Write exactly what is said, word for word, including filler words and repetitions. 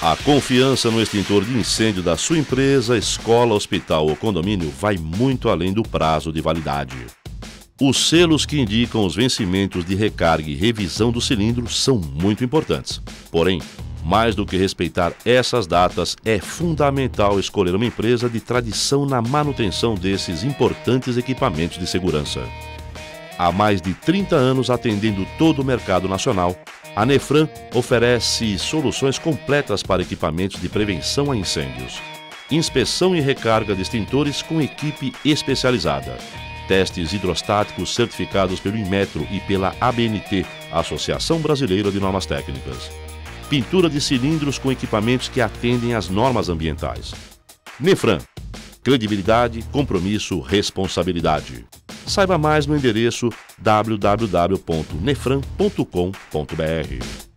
A confiança no extintor de incêndio da sua empresa, escola, hospital ou condomínio vai muito além do prazo de validade. Os selos que indicam os vencimentos de recarga e revisão do cilindro são muito importantes. Porém, mais do que respeitar essas datas, é fundamental escolher uma empresa de tradição na manutenção desses importantes equipamentos de segurança. Há mais de trinta anos atendendo todo o mercado nacional, a Nefran oferece soluções completas para equipamentos de prevenção a incêndios, inspeção e recarga de extintores com equipe especializada, testes hidrostáticos certificados pelo Inmetro e pela A B N T, Associação Brasileira de Normas Técnicas, pintura de cilindros com equipamentos que atendem às normas ambientais. Nefran, credibilidade, compromisso, responsabilidade. Saiba mais no endereço w w w ponto nefran ponto com ponto b r.